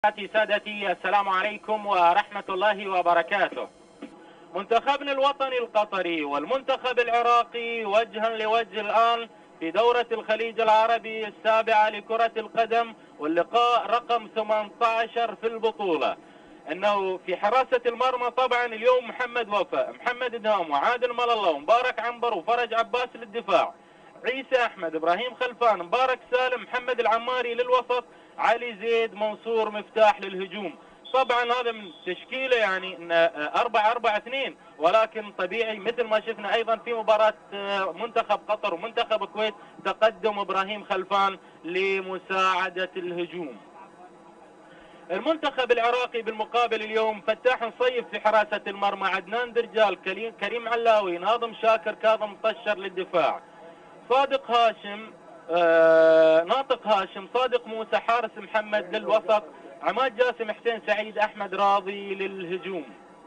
سادتي السلام عليكم ورحمة الله وبركاته. منتخبنا الوطني القطري والمنتخب العراقي وجها لوجه الآن في دورة الخليج العربي السابعة لكرة القدم، واللقاء رقم 18 في البطولة. انه في حراسة المرمى طبعا اليوم محمد وفاء، محمد ادهام، وعادل ملالله، ومبارك عنبر، وفرج عباس للدفاع، عيسى احمد، ابراهيم خلفان، مبارك سالم، محمد العماري للوسط، علي زيد، منصور مفتاح للهجوم. طبعا هذا من تشكيله يعني 4-4-2، ولكن طبيعي مثل ما شفنا ايضا في مباراة منتخب قطر ومنتخب الكويت تقدم ابراهيم خلفان لمساعدة الهجوم. المنتخب العراقي بالمقابل اليوم فتاح نصيف في حراسة المرمى، عدنان درجال، كريم علاوي، ناظم شاكر، كاظم طشر للدفاع، صادق هاشم، ناطق هاشم، صادق موسى، حارس محمد للوسط، عماد جاسم، حسين سعيد، احمد راضي للهجوم.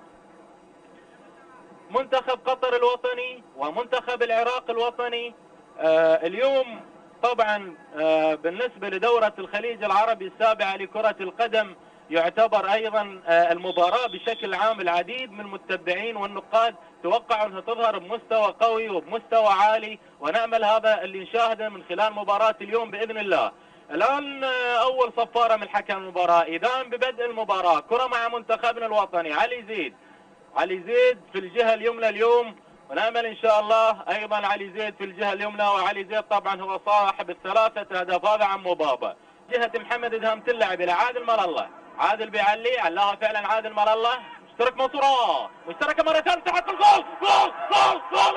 منتخب قطر الوطني ومنتخب العراق الوطني اليوم طبعا بالنسبة لدورة الخليج العربي السابعة لكرة القدم يعتبر ايضا المباراة بشكل عام العديد من المتبعين والنقاد توقعوا انها تظهر بمستوى قوي وبمستوى عالي، ونأمل هذا اللي نشاهده من خلال مباراة اليوم بإذن الله. الآن أول صفارة من حكم المباراة، إذا ببدء المباراة كرة مع منتخبنا الوطني. علي زيد في الجهة اليمنى اليوم، ونأمل إن شاء الله أيضا علي زيد في الجهة اليمنى، وعلي زيد طبعا هو صاحب الثلاثة أهداف هذا عن مبابا. جهة محمد ادهام تلعب إلى عادل ملالله، عادل بيعلي، علاها فعلا عادل ملالله، مشترك منصورة، مشتركة مرة ثانية تحت الجول، جول جول جول،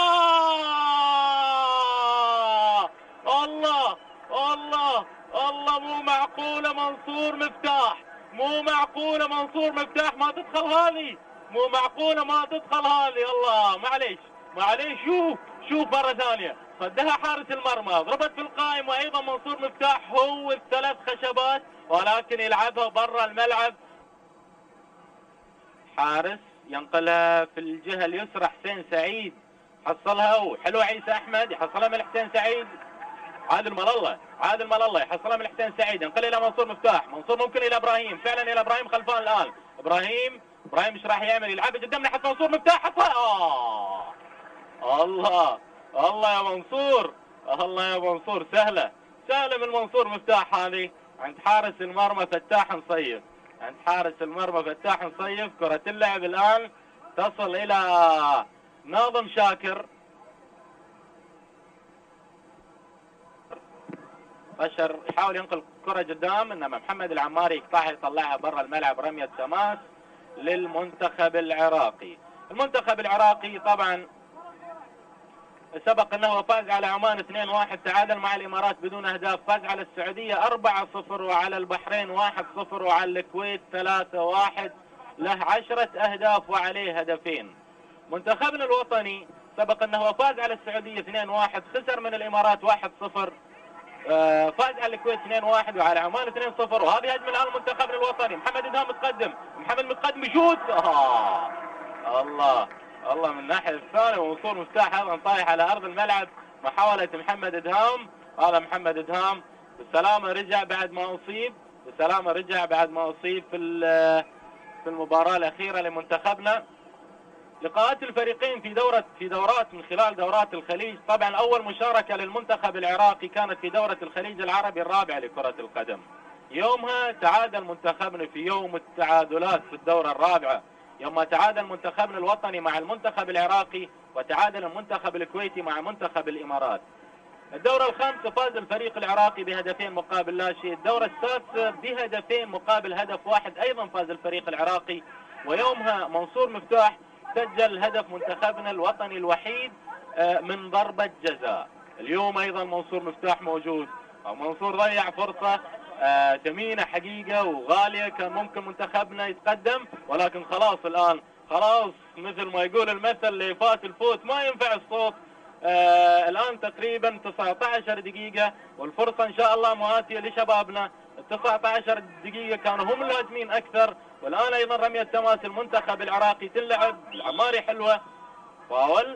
الله الله الله، مو معقولة منصور مفتاح، مو معقولة منصور مفتاح ما تدخل هذه، مو معقولة ما تدخل هذه. الله معليش شوف مرة ثانية صدها حارس المرمى، ضربت في القائم، وايضا منصور مفتاح هو الثلاث خشبات، ولكن يلعبها برا الملعب. حارس ينقلها في الجهة اليسرى، حسين سعيد حصلها، وحلو عيسى احمد يحصلها من حسين سعيد، عادل ملالله يحصلها من حسين سعيد، ينقل الى منصور مفتاح، منصور ممكن الى ابراهيم، فعلا الى ابراهيم خلفان الان، ابراهيم ايش راح يعمل؟ يلعب قدام ناحيه منصور مفتاح، حصل الله يا منصور، الله يا منصور، سهله من منصور مفتاح هذه عند حارس المرمى فتاح نصيف، كرة اللعب الان تصل الى ناظم شاكر، بشر يحاول ينقل كرة قدام، انما محمد العماري يقطعها يطلعها برا الملعب، رمية تماس للمنتخب العراقي. المنتخب العراقي طبعا سبق انه فاز على عمان 2-1، تعادل مع الامارات بدون اهداف، فاز على السعودية 4-0، وعلى البحرين 1-0، وعلى الكويت 3-1، له 10 اهداف وعليه هدفين. منتخبنا الوطني سبق انه فاز على السعودية 2-1، خسر من الامارات 1-0، فاز على الكويت 2-1، وعلى عمان 2-0. وهذه هجمه الان منتخبنا الوطني، محمد ادهام متقدم يشوت، الله من الناحيه الثانيه، ووصول مفتاح ايضا طايح على ارض الملعب، محاوله محمد ادهام، هذا محمد ادهام بالسلامه رجع بعد ما اصيب في المباراه الاخيره لمنتخبنا. لقاءات الفريقين في دورات من خلال دورات الخليج، طبعا اول مشاركة للمنتخب العراقي كانت في دورة الخليج العربي الرابعة لكرة القدم، يومها تعادل منتخبنا في يوم التعادلات في الدورة الرابعة، يوم تعادل منتخبنا الوطني مع المنتخب العراقي، وتعادل المنتخب الكويتي مع منتخب الامارات. الدورة الخامسة فاز الفريق العراقي بهدفين مقابل لا شيء، الدورة السادسة بهدفين مقابل هدف واحد ايضا فاز الفريق العراقي، ويومها منصور مفتاح سجل هدف منتخبنا الوطني الوحيد من ضربة جزاء. اليوم ايضا منصور مفتاح موجود، منصور ضيع فرصة ثمينة حقيقة وغالية، كان ممكن منتخبنا يتقدم، ولكن الان مثل ما يقول المثل، اللي فات الفوت ما ينفع الصوت. الان تقريبا 19 دقيقة، والفرصة ان شاء الله مؤاتية لشبابنا. 19 دقيقة كانوا هم الهاجمين اكثر، والان ايضا رمية تماس المنتخب العراقي تلعب، العماري حلوة، فاول،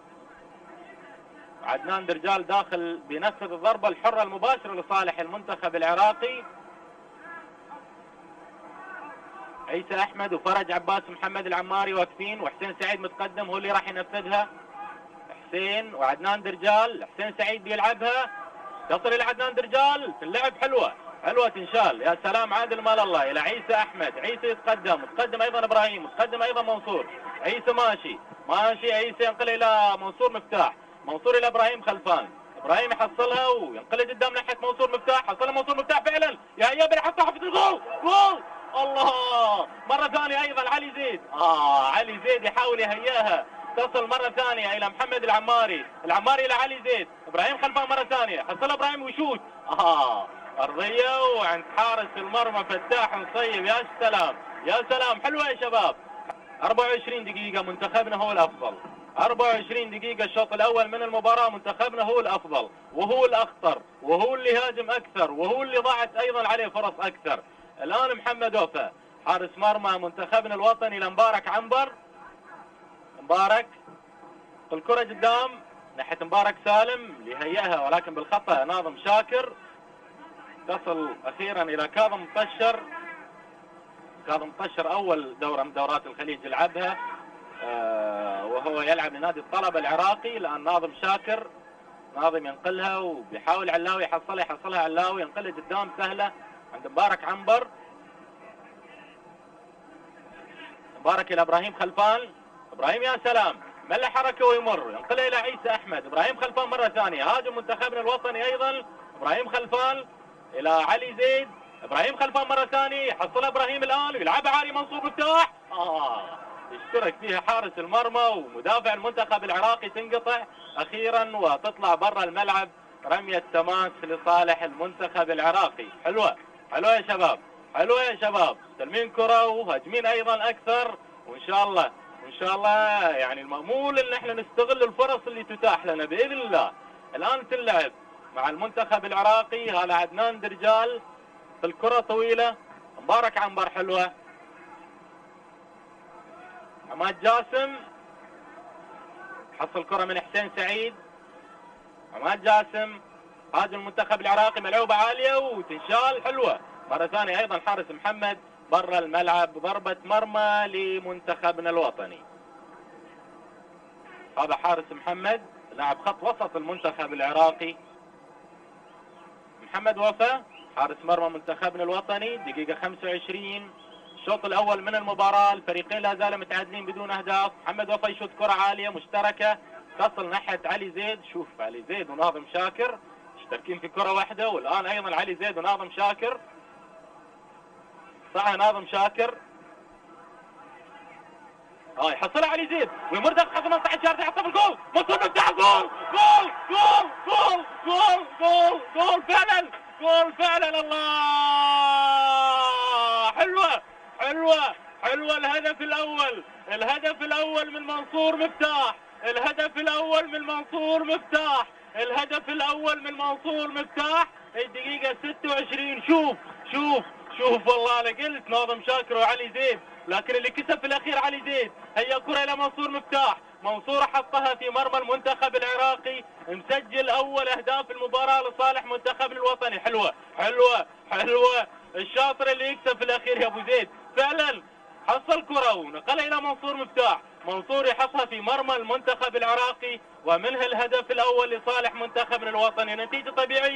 عدنان درجال داخل بينفذ الضربة الحرة المباشرة لصالح المنتخب العراقي. عيسى احمد وفرج عباس محمد العماري واقفين، وحسين سعيد متقدم هو اللي راح ينفذها. حسين وعدنان درجال، حسين سعيد بيلعبها، تصل الى عدنان درجال، اللعب حلوه تنشال. يا سلام عادل مال الله الى عيسى احمد، عيسى متقدم ايضا ابراهيم، متقدم ايضا منصور. عيسى ماشي عيسى ينقل الى منصور مفتاح، منصور الى ابراهيم خلفان، ابراهيم يحصلها وينقل قدام ناحيه منصور مفتاح، حصلها منصور مفتاح فعلا، يا بيحطها في الجول، جول الله. مره ثانيه ايضا علي زيد، علي زيد يحاول يهياها، تصل مرة ثانية إلى محمد العماري إلى علي زيد، إبراهيم خلفان مرة ثانية، حصل إبراهيم ويشوت، أرضية وعند حارس المرمى فتاح نصيب. يا سلام حلوة يا شباب. 24 دقيقة منتخبنا هو الأفضل، 24 دقيقة الشوط الأول من المباراة منتخبنا هو الأفضل وهو الأخطر وهو اللي هاجم أكثر وهو اللي ضاعت أيضا عليه فرص أكثر. الآن محمد وفا حارس مرمى منتخبنا الوطني لمبارك عنبر، مبارك الكرة قدام ناحية مبارك سالم ليهيئها ولكن بالخطأ ناظم شاكر، تصل أخيرا إلى كاظم طشر أول دورة من دورات الخليج يلعبها وهو يلعب لنادي الطلبة العراقي. الآن ناظم شاكر، ناظم ينقلها وبيحاول علاوي يحصلها علاوي، ينقلها قدام سهلة عند مبارك عنبر، مبارك إلى إبراهيم خلفان، إبراهيم يا سلام ملى حركة ويمر، ينقلها إلى عيسى أحمد، إبراهيم خلفان مرة ثانية، هاجم منتخبنا الوطني أيضا، إبراهيم خلفان إلى علي زيد، إبراهيم خلفان مرة ثانية، يحصلها إبراهيم الآن ويلعبها علي منصور مفتاح، يشترك فيها حارس المرمى ومدافع المنتخب العراقي، تنقطع أخيرا وتطلع برا الملعب، رمية تماس لصالح المنتخب العراقي. حلوة يا شباب، تلمين كرة وهاجمين أيضا أكثر، وإن شاء الله يعني المأمول ان احنا نستغل الفرص اللي تتاح لنا باذن الله. الان تلعب مع المنتخب العراقي، هذا عدنان درجال في الكرة طويلة، مبارك عنبر حلوة، عماد جاسم حصل كرة من حسين سعيد، عماد جاسم هاجم المنتخب العراقي، ملعوبة عالية وتنشال حلوة مرة ثانية ايضا حارس محمد برا الملعب، ضربة مرمى لمنتخبنا الوطني. هذا حارس محمد لاعب خط وسط المنتخب العراقي، محمد وفا حارس مرمى منتخبنا الوطني. دقيقة 25 الشوط الأول من المباراة، الفريقين لا زالوا متعادلين بدون أهداف. محمد وفا يشوت كرة عالية مشتركة تصل ناحية علي زيد، شوف علي زيد وناظم شاكر مشتركين في كرة واحدة، والآن أيضا علي زيد وناظم شاكر، صح ناظم شاكر يحصلها علي زيد ويمر داخل 18 يارد، يحطها في الجول، منصور مفتاح، جول فعلا الله. حلوة الهدف الأول من منصور مفتاح، الدقيقة 26. شوف والله انا قلت ناظم شاكر وعلي زيد، لكن اللي كسب في الاخير علي زيد. هي كرة الى منصور مفتاح، منصور حطها في مرمى المنتخب العراقي، مسجل اول اهداف المباراة لصالح منتخبنا الوطني. حلوة الشاطر اللي يكسب في الاخير يا ابو زيد، فعلا حصل كرة ونقلها الى منصور مفتاح، منصور يحطها في مرمى المنتخب العراقي، ومنها الهدف الاول لصالح منتخبنا الوطني. نتيجة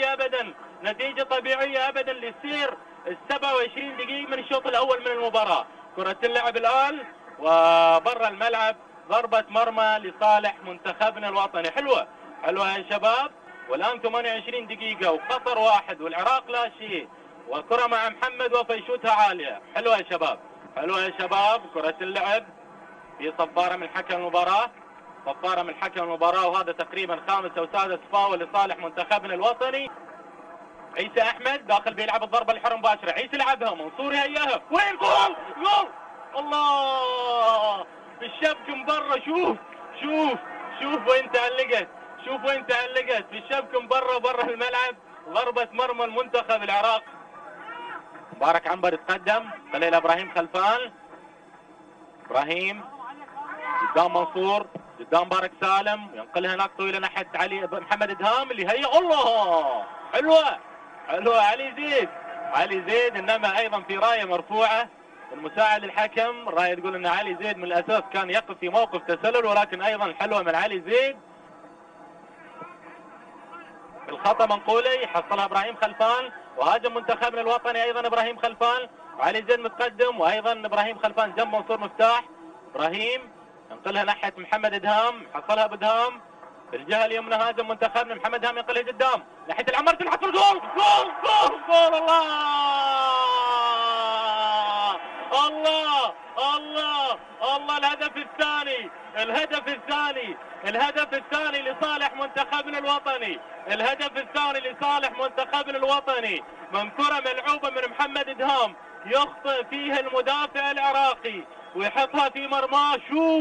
طبيعية ابدا لسير 27 دقيقة من الشوط الاول من المباراة. كرة اللعب الان وبرا الملعب، ضربة مرمى لصالح منتخبنا الوطني. حلوة يا شباب. والان 28 دقيقة وقطر 1 والعراق لا شيء، وكرة مع محمد وفا يشوتها عالية. حلوة يا شباب. كرة اللعب في صفارة من حكم المباراة، وهذا تقريبا خامس او سادس فاول لصالح منتخبنا الوطني. عيسى احمد داخل بيلعب الضربة الحرة مباشرة، عيسى لعبها، منصور هياها، وين جول الله في الشبك من برا. شوف وين تعلقت في الشبك من برا الملعب، ضربة مرمى المنتخب العراق. مبارك عنبر يتقدم، خليل ابراهيم خلفان، ابراهيم قدام منصور، قدام مبارك سالم، ينقلها هناك طويله ناحيه علي محمد ادهام اللي هي الله. حلوه علي زيد، انما ايضا في رايه مرفوعه المساعد الحكم الراية تقول ان علي زيد من الاساس كان يقف في موقف تسلل، ولكن ايضا حلوة من علي زيد. الخطأ منقولي حصلها ابراهيم خلفان، وهاجم منتخبنا الوطني ايضا ابراهيم خلفان، وعلي زيد متقدم، وايضا ابراهيم خلفان جنب منصور مفتاح. ابراهيم ينقلها ناحية محمد ادهام، حصلها بدهام في الجهة اليمنى. هاجم منتخبنا محمد ادهام ينقلها قدام ناحية العمار، تنحط الجول. جول جول جول. الله الله الله الهدف الثاني، الهدف الثاني، الهدف الثاني لصالح منتخبنا الوطني، الهدف الثاني لصالح منتخبنا الوطني من كرة ملعوبة من محمد ادهام يخطئ فيها المدافع العراقي ويحطها في مرماه.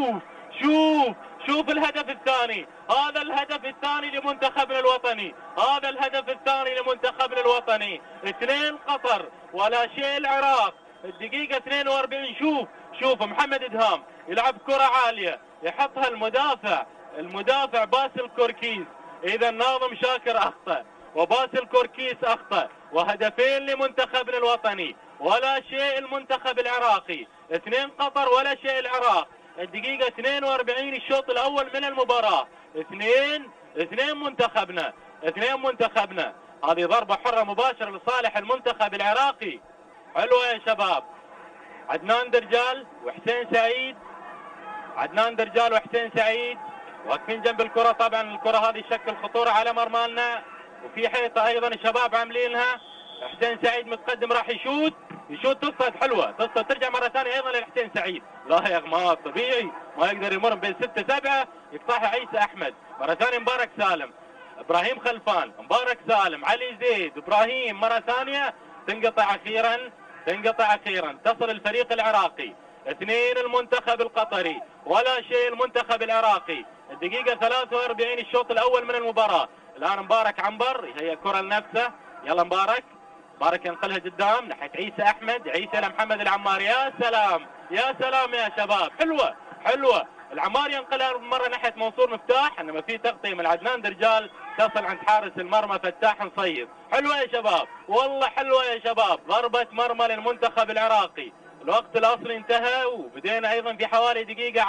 شوف الهدف الثاني، هذا الهدف الثاني لمنتخبنا الوطني، هذا الهدف الثاني لمنتخبنا الوطني. 2 قطر ولا شيء العراق، الدقيقة 42. شوف محمد ادهام يلعب كرة عالية يحطها المدافع باسل كوركيز. اذا ناظم شاكر اخطأ وباسل كوركيز اخطأ، وهدفين لمنتخبنا الوطني ولا شيء المنتخب العراقي. 2 قطر ولا شيء العراق، الدقيقة 42 الشوط الاول من المباراة. 2 منتخبنا، 2 منتخبنا. هذه ضربة حرة مباشرة لصالح المنتخب العراقي. حلوة يا شباب. عدنان درجال وحسين سعيد، عدنان درجال وحسين سعيد واقفين جنب الكرة. طبعا الكرة هذه شكل خطورة على مرمانا، وفي حيطة ايضا الشباب عاملينها. حسين سعيد متقدم راح يشوت تصد حلوة، تصد ترجع مرة ثانية ايضا لحسين سعيد. لا يا اغماض طبيعي ما يقدر يمر بين 6-7، يقطعها عيسى احمد. مرة ثانية مبارك سالم، ابراهيم خلفان، مبارك سالم، علي زيد، ابراهيم مرة ثانية. تنقطع اخيرا تصل الفريق العراقي. 2 المنتخب القطري ولا شيء المنتخب العراقي. الدقيقة 43 الشوط الاول من المباراة. الان مبارك عنبر هي كرة لنفسه، يلا مبارك ينقلها قدام ناحية عيسى احمد، عيسى لمحمد العمار. يا سلام يا سلام يا شباب، حلوة العمار ينقلها مرة ناحية منصور مفتاح، انما في تغطية من عدنان درجال تصل عند حارس المرمى فتاح نصيب. حلوة يا شباب، والله حلوة يا شباب. ضربة مرمى للمنتخب العراقي. الوقت الاصلي انتهى، وبدينا ايضا في حوالي دقيقة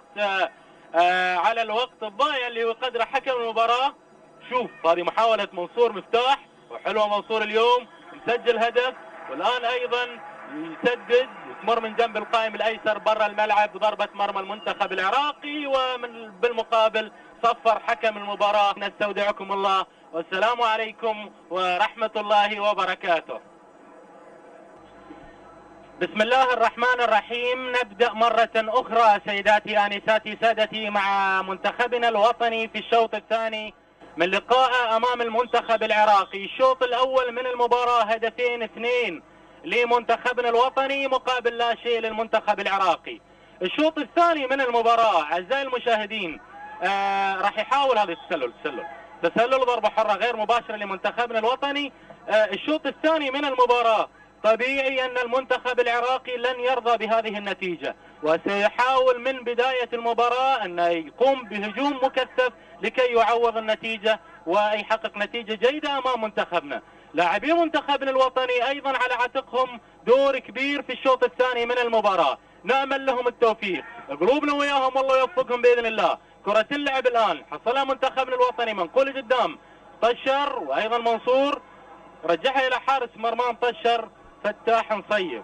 على الوقت الضايع اللي هو قدر حكم المباراة. شوف هذه محاولة منصور مفتاح، وحلوة منصور اليوم مسجل هدف، والان ايضا يسدد وتمر من جنب القائم الايسر برا الملعب. ضربة مرمى المنتخب العراقي، بالمقابل صفر حكم المباراة. نستودعكم الله والسلام عليكم ورحمة الله وبركاته. بسم الله الرحمن الرحيم. نبدأ مرة أخرى سيداتي آنساتي سادتي مع منتخبنا الوطني في الشوط الثاني من لقاء أمام المنتخب العراقي. الشوط الأول من المباراة 2 لمنتخبنا الوطني مقابل لا شيء للمنتخب العراقي. الشوط الثاني من المباراة أعزائي المشاهدين راح يحاول هذا تسلل ضربة حرة غير مباشرة لمنتخبنا الوطني. الشوط الثاني من المباراة طبيعي أن المنتخب العراقي لن يرضى بهذه النتيجة، وسيحاول من بداية المباراة أن يقوم بهجوم مكثف لكي يعوض النتيجة ويحقق نتيجة جيدة أمام منتخبنا. لاعبي منتخبنا الوطني أيضا على عاتقهم دور كبير في الشوط الثاني من المباراة. نأمل لهم التوفيق، قلوبنا وياهم والله يوفقهم بإذن الله. كرة اللعب الآن حصلها منتخبنا الوطني، منقول قدام طشر وأيضا منصور، رجعها إلى حارس مرمى طشر فتاح نصيف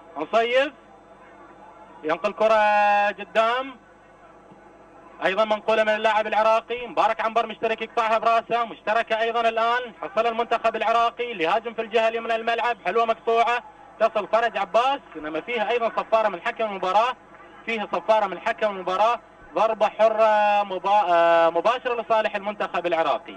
ينقل كرة قدام، ايضا منقولة من اللاعب العراقي مبارك عنبر مشترك يقطعها براسه، مشتركة ايضا الان حصل المنتخب العراقي اللي هاجم في الجهة اليمنى الملعب. حلوة مقطوعة تصل فرج عباس، انما فيها ايضا صفارة من حكم المباراة، ضربة حرة مباشرة لصالح المنتخب العراقي.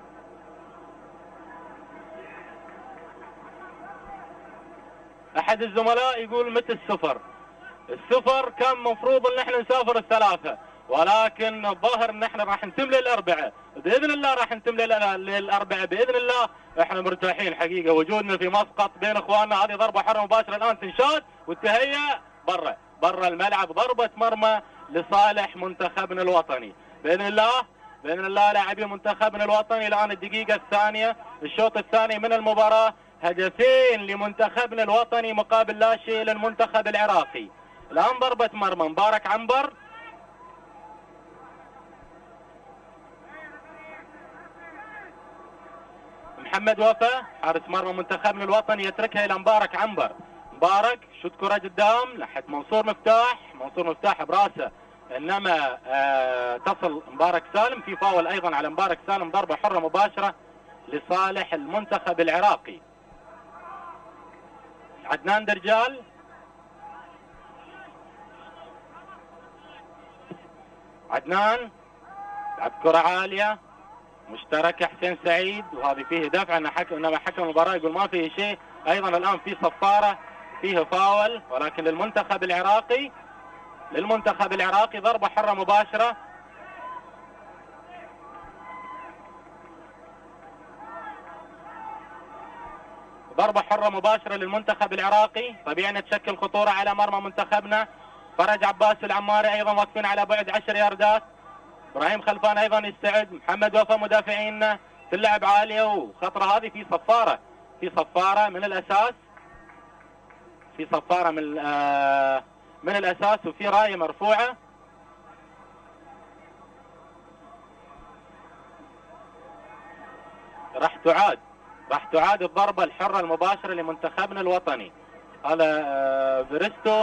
احد الزملاء يقول متى السفر كان مفروض ان احنا نسافر 3، ولكن الظاهر ان احنا راح نتم للاربعاء باذن الله، باذن الله. احنا مرتاحين حقيقه، وجودنا في مسقط بين اخواننا. هذه ضربه حره مباشره الان تنشات والتهيئه برا الملعب، ضربه مرمى لصالح منتخبنا الوطني. باذن الله لاعبي منتخبنا الوطني الان الدقيقه الثانيه الشوط الثاني من المباراه هدفين لمنتخبنا الوطني مقابل لا شيء للمنتخب العراقي. الآن ضربة مرمى مبارك عنبر، محمد وفا حارس مرمى منتخبنا الوطني يتركها الى مبارك عنبر. مبارك شوت كرة قدام ناحية منصور مفتاح، منصور مفتاح براسه انما تصل مبارك سالم. في فاول ايضا على مبارك سالم، ضربة حرة مباشرة لصالح المنتخب العراقي. عدنان درجال، عدنان لعب كرة عالية مشتركة حسين سعيد، وهذه فيه دفع انما حكم المباراة يقول ما فيه شيء. ايضا الان في صفارة فيه فاول، ولكن للمنتخب العراقي ضربة حرة مباشرة. ضربة حرة مباشرة للمنتخب العراقي. طبيعي ان تشكل خطورة على مرمى منتخبنا. فرج عباس العماري ايضا واقفين على بعد 10 ياردات. ابراهيم خلفان ايضا يستعد. محمد وفا مدافعين في اللعب عاليه، وخطره هذه في صفاره من الاساس، من الاساس، وفي رايه مرفوعه. راح تعاد الضربه الحره المباشره لمنتخبنا الوطني. هذا فيرستو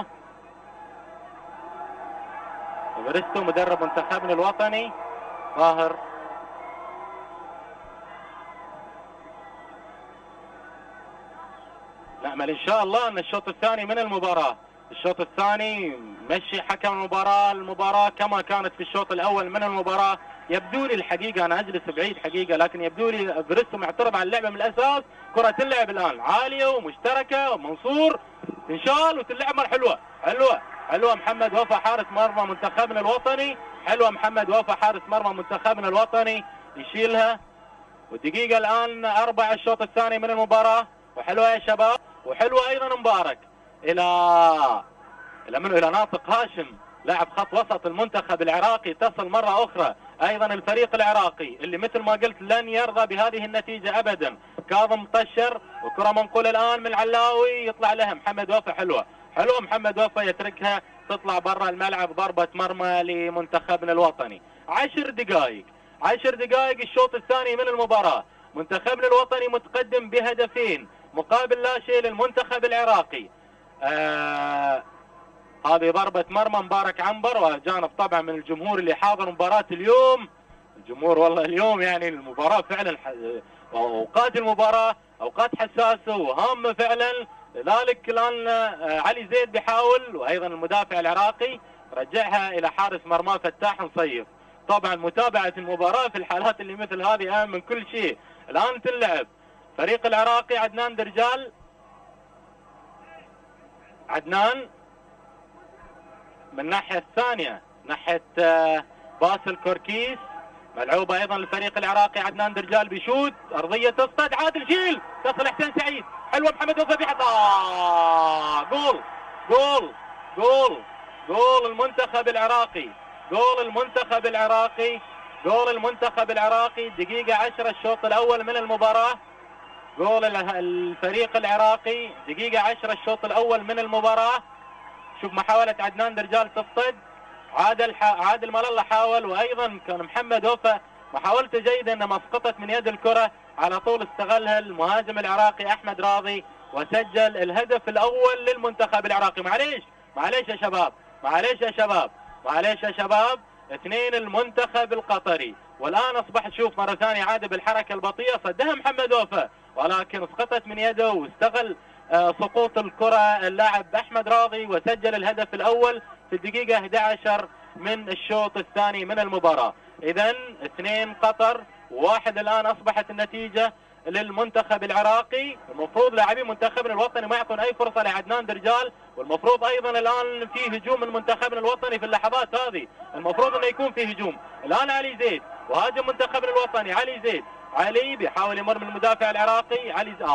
مدرب منتخبنا الوطني ظاهر. نأمل ان شاء الله ان الشوط الثاني من المباراة، الشوط الثاني مشي حكم المباراة كما كانت في الشوط الاول من المباراة. يبدو لي الحقيقة انا اجلس بعيد حقيقة، لكن يبدو لي فيرستو معترض على اللعبة من الاساس. كرة تلعب الان عالية ومشتركة، ومنصور تنشال وتلعب حلوة. محمد وفا حارس مرمى منتخبنا الوطني، يشيلها. والدقيقة الآن 4 الشوط الثاني من المباراة. وحلوة يا شباب، وحلوة أيضا مبارك إلى ناطق هاشم لاعب خط وسط المنتخب العراقي. تصل مرة أخرى أيضا الفريق العراقي اللي مثل ما قلت لن يرضى بهذه النتيجة أبدا. كاظم طشر، وكرة منقولة الآن من العلاوي يطلع لها محمد وفا. حلوة محمد وفا يتركها تطلع برا الملعب. ضربة مرمى لمنتخبنا الوطني. 10 دقائق الشوط الثاني من المباراة. منتخبنا الوطني متقدم بهدفين مقابل لا شيء للمنتخب العراقي. هذه ضربة مرمى مبارك عنبر، وجانب طبعا من الجمهور اللي حاضر مباراة اليوم. الجمهور والله اليوم يعني المباراة فعلا اوقات المباراة اوقات حساسة وهامة فعلا. لذلك الان علي زيد بيحاول، وايضا المدافع العراقي رجعها الى حارس مرمى فتاح نصيف. طبعا متابعة المباراة في الحالات اللي مثل هذه اهم من كل شيء. الان تلعب فريق العراقي. عدنان درجال، عدنان من الناحية الثانية ناحية باسل كوركيس. ملعوبة ايضا للفريق العراقي. عدنان درجال بيشوت ارضية تصطد، عادل شيل، تصل حسين سعيد. حلوة محمد وفا بيحط جول المنتخب العراقي. دقيقة 10 الشوط الاول من المباراة. جول الفريق العراقي دقيقة 10 الشوط الاول من المباراة. شوف محاولة عدنان درجال تصطد. عادل مالله حاول، وايضا كان محمد وفا محاولته جيدة انما اسقطت من يد الكرة. على طول استغلها المهاجم العراقي احمد راضي وسجل الهدف الاول للمنتخب العراقي. معليش يا شباب 2 المنتخب القطري. والان اصبح شوف مرة ثانية عاد بالحركة البطيئة صدها محمد وفا، ولكن اسقطت من يده واستغل سقوط الكرة اللاعب احمد راضي وسجل الهدف الاول في الدقيقة 11 من الشوط الثاني من المباراة. اذا 2 قطر 1 الان اصبحت النتيجة للمنتخب العراقي. المفروض لاعبين منتخبنا الوطني ما يعطون اي فرصة لعدنان درجال، والمفروض ايضا الان في هجوم من منتخبنا الوطني في اللحظات هذه. المفروض انه يكون في هجوم. الان علي زيد وهاجم منتخبنا الوطني. علي بيحاول يمر من المدافع العراقي.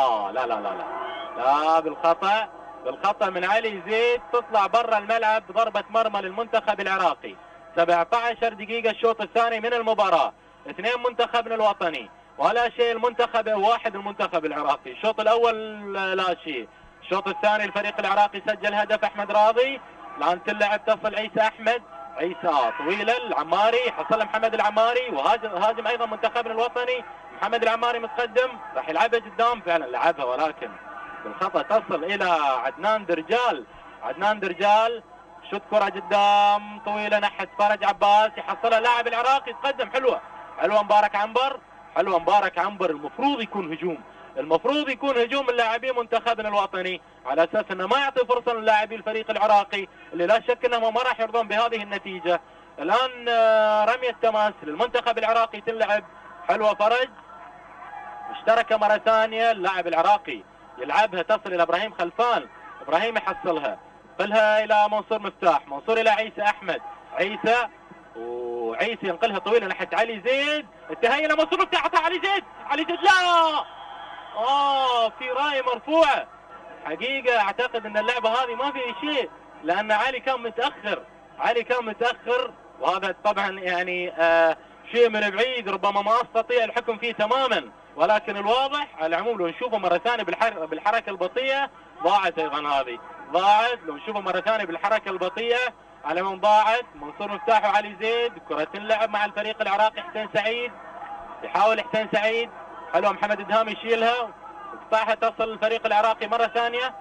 لا بالخطأ من علي زيد تطلع برا الملعب. ضربة مرمى للمنتخب العراقي. 17 دقيقة الشوط الثاني من المباراة. 2 منتخبنا الوطني ولا شيء المنتخب واحد المنتخب العراقي. الشوط الاول لا شيء. الشوط الثاني الفريق العراقي سجل هدف احمد راضي. الان تلعب تصل عيسى احمد، عيسى طويله العماري، حصل محمد العماري، وهاجم ايضا منتخبنا الوطني. محمد العماري متقدم راح يلعبها قدام، فعلا لعبها ولكن بالخطا تصل الى عدنان درجال. عدنان درجال شوت كره قدام طويله ناحيه فرج عباس، يحصلها اللاعب العراقي يتقدم. حلوه مبارك عنبر، حلوه مبارك عنبر. المفروض يكون هجوم، المفروض يكون هجوم من لاعبي منتخبنا الوطني على اساس انه ما يعطي فرصه للاعبي الفريق العراقي اللي لا شك انهم ما راح يرضون بهذه النتيجه. الان رميه تماس للمنتخب العراقي تلعب. حلوه فرج مشتركه مره ثانيه، اللاعب العراقي يلعبها تصل الى ابراهيم خلفان، ابراهيم يحصلها، ينقلها الى منصور مفتاح، منصور الى عيسى احمد، عيسى وعيسى ينقلها طويله ناحيه علي زيد، انتهى الى منصور مفتاح، عطاها علي زيد، علي زيد لا في رايه مرفوعه. حقيقه اعتقد ان اللعبه هذه ما فيها شيء لان علي كان متاخر، علي كان متاخر، وهذا طبعا يعني شيء من بعيد ربما ما استطيع الحكم فيه تماما، ولكن الواضح على العموم لو نشوفه مره ثانيه بالحركه البطيئه ضاعت ايضا، هذه ضاعت. لو نشوفه مره ثانيه بالحركه البطيئه على من ضاعت. منصور مفتاح وعلي زيد، كره تلعب مع الفريق العراقي. حسين سعيد يحاول، حسين سعيد حلوه، محمد ادهام يشيلها وقطعها تصل الفريق العراقي مره ثانيه.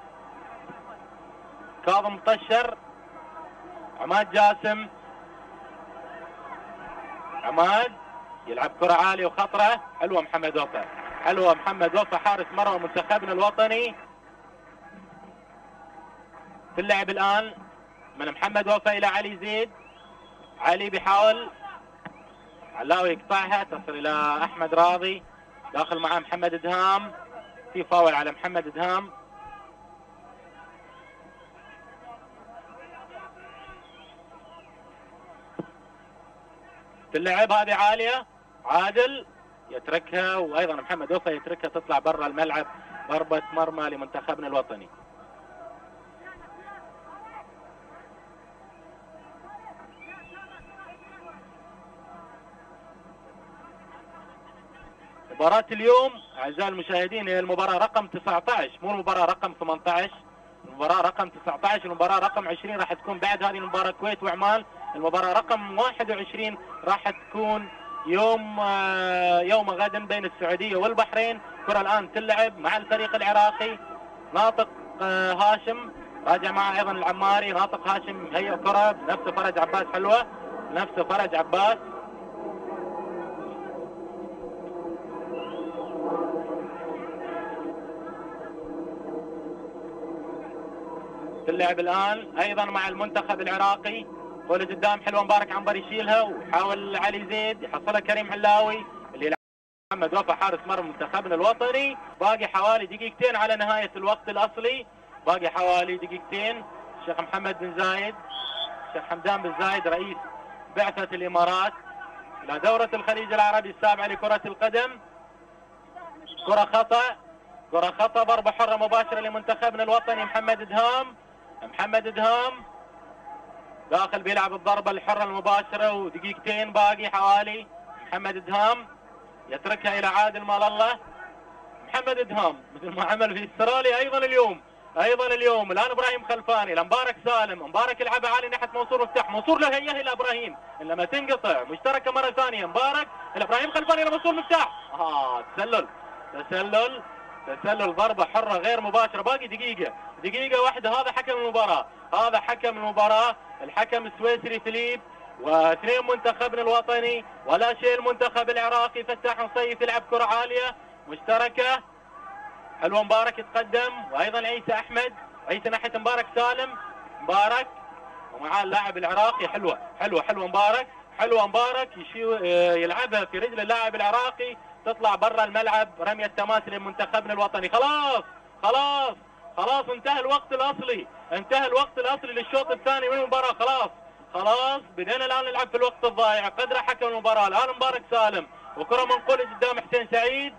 كاظم طشر، عماد جاسم، عماد يلعب كره عاليه وخطره. حلوه محمد وفا، حلوه محمد وفا حارس مرمى منتخبنا الوطني. في اللعب الان من محمد وفا الى علي زيد، علي بيحاول، علاوي يقطعها تصل الى احمد راضي، داخل معه محمد ادهام، في فاول على محمد ادهام. اللعب هذه عاليه، عادل يتركها، وايضا محمد وفا يتركها تطلع برا الملعب، ضربه مرمى لمنتخبنا الوطني. مباراة اليوم اعزائي المشاهدين هي المباراة رقم 19، مو المباراة رقم 18، المباراة رقم 19. المباراة رقم 20 راح تكون بعد هذه المباراة الكويت وعمان. المباراة رقم 21 راح تكون يوم غدا بين السعودية والبحرين. كرة الآن تلعب مع الفريق العراقي. ناطق هاشم راجع معه أيضا العماري، ناطق هاشم هي كرة نفسه فرج عباس، حلوة نفسه فرج عباس. اللعب الان ايضا مع المنتخب العراقي. كره قدام حلوه، مبارك عنبر يشيلها ويحاول علي زيد، يحصلها كريم علاوي اللي يلعب محمد وفا حارس مرمى منتخبنا الوطني. باقي حوالي دقيقتين على نهايه الوقت الاصلي، باقي حوالي دقيقتين. الشيخ محمد بن زايد، الشيخ حمدان بن زايد رئيس بعثه الامارات الى دوره الخليج العربي السابعه لكره القدم. كره خطا، كره خطا، ضربه حره مباشره لمنتخبنا الوطني. محمد ادهام، محمد ادهام داخل بيلعب الضربة الحرة المباشرة ودقيقتين باقي حوالي. محمد ادهام يتركها الى عادل مال الله. محمد ادهام مثل ما عمل في استراليا ايضا اليوم الان ابراهيم خلفاني لمبارك سالم، مبارك يلعبها عالي ناحية منصور مفتاح، منصور له هي الى ابراهيم لما تنقطع، مشتركة مرة ثانية، مبارك الى ابراهيم خلفاني الى منصور مفتاح. تسلل ضربة حرة غير مباشرة. باقي دقيقة واحدة. هذا حكم المباراة، الحكم السويسري فيليب، واثنين منتخبنا الوطني ولا شيء المنتخب العراقي. فتاح نصيف يلعب كرة عالية مشتركة، حلوة، مبارك يتقدم، وايضا عيسى احمد، عيسى ناحية مبارك سالم، مبارك ومعاه اللاعب العراقي. حلوة مبارك يلعبها في رجل اللاعب العراقي، تطلع برا الملعب. رمية تماس لمنتخبنا الوطني. خلاص انتهى الوقت الاصلي للشوط الثاني من المباراة. خلاص بدينا الان نلعب في الوقت الضايع. قدر حكم المباراة الان مبارك سالم، وكرة منقولة قدام حسين سعيد،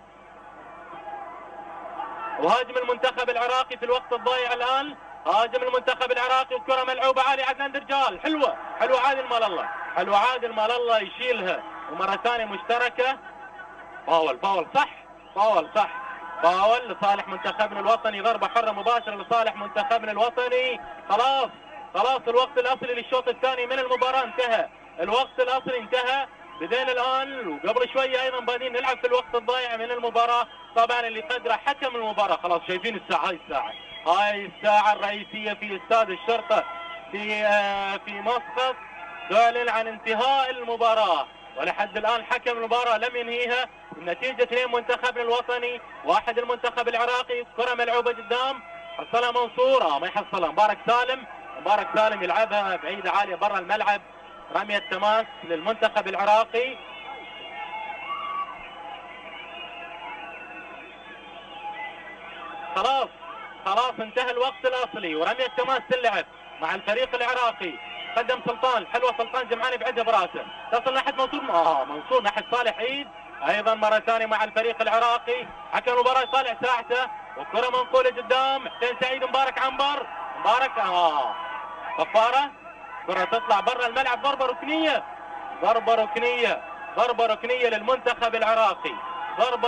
وهاجم المنتخب العراقي في الوقت الضايع الان. هاجم المنتخب العراقي وكرة ملعوبة عالية عدنان درجال، حلوة عادل مال الله، يشيلها ومرة ثانية مشتركة. فاول صح، فاول صح، فاول لصالح منتخبنا الوطني، ضربة حرة مباشرة لصالح منتخبنا الوطني. خلاص الوقت الأصلي للشوط الثاني من المباراة انتهى، الوقت الأصلي انتهى. بدينا الآن وقبل شوية أيضا بادين نلعب في الوقت الضايع من المباراة، طبعا اللي قدره حكم المباراة. خلاص شايفين الساعة، هاي الساعة الرئيسية في استاد الشرطة في مسقط تعلن عن انتهاء المباراة، ولحد الآن حكم المباراة لم ينهيها. النتيجة 2 منتخبنا الوطني 1 المنتخب العراقي. كرة ملعوبة قدام، حصلها منصور ما يحصلها. مبارك سالم يلعبها بعيدة عالية برا الملعب، رمية تماس للمنتخب العراقي. خلاص انتهى الوقت الأصلي ورمية تماس تلعب مع الفريق العراقي. قدم سلطان، حلوة سلطان جمعان بعدها براسه، تصل ناحية منصور ناحية صالح عيد ايضا مرة ثانية مع الفريق العراقي. حكم المباراة صالح ساعته، والكرة منقولة قدام حسين سعيد. مبارك عنبر، صفارة، كرة تطلع برا الملعب. ضربة ركنية للمنتخب العراقي، ضربة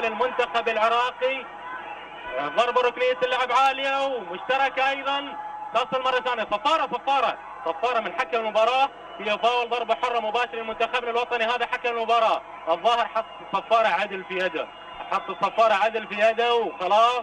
ركنية تلعب عالية ومشتركة ايضا. تصل مرة ثانية صفارة من حكم المباراة، هي فاول. ضربة حرة مباشرة لمنتخبنا الوطني. هذا حكم المباراة الظاهر حط الصفارة عدل في يده، وخلاص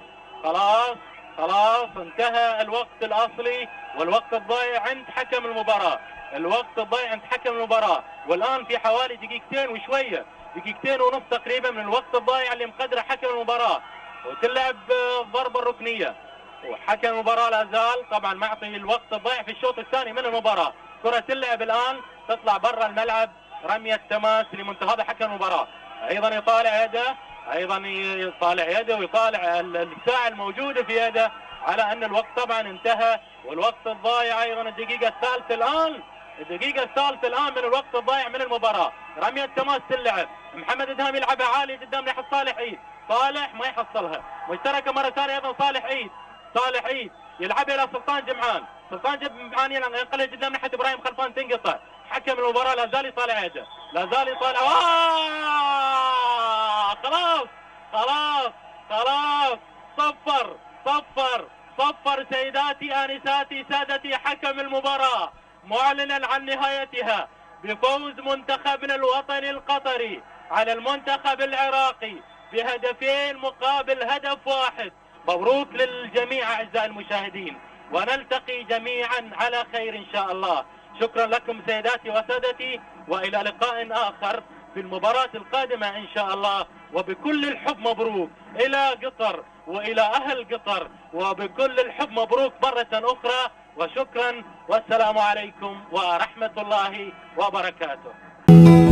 انتهى الوقت الأصلي والوقت الضايع عند حكم المباراة. والآن في حوالي دقيقتين ونص تقريبا من الوقت الضايع اللي مقدره حكم المباراة، وتلعب الضربة الركنية. وحكم المباراة لا زال طبعا معطي الوقت الضايع في الشوط الثاني من المباراة. كرة تلعب الآن تطلع برا الملعب، رمية تماس لمنتخب حكم المباراة. أيضا يطالع يده ويطالع الساعة الموجودة في يده على أن الوقت طبعا انتهى. والوقت الضايع أيضا الدقيقة الثالثة الآن من الوقت الضايع من المباراة. رمية تماس تلعب، محمد ادهام يلعبها عالي قدام ناحية صالح عيد، صالح ما يحصلها. مشتركة مرة ثانية أيضا صالح عيد يلعبها إلى سلطان جمعان ينقلها قدام ناحية إبراهيم خلفان، تنقطع. حكم المباراة لا زال يطالع يده، خلاص صفر سيداتي آنساتي سادتي. حكم المباراة معلنا عن نهايتها بفوز منتخبنا الوطني القطري على المنتخب العراقي ب2 مقابل هدف واحد. مبروك للجميع أعزائي المشاهدين، ونلتقي جميعا على خير إن شاء الله. شكرا لكم سيداتي وسادتي، وإلى لقاء آخر في المباراة القادمة إن شاء الله. وبكل الحب مبروك إلى قطر وإلى أهل قطر، وبكل الحب مبروك مرة أخرى، وشكرا والسلام عليكم ورحمة الله وبركاته.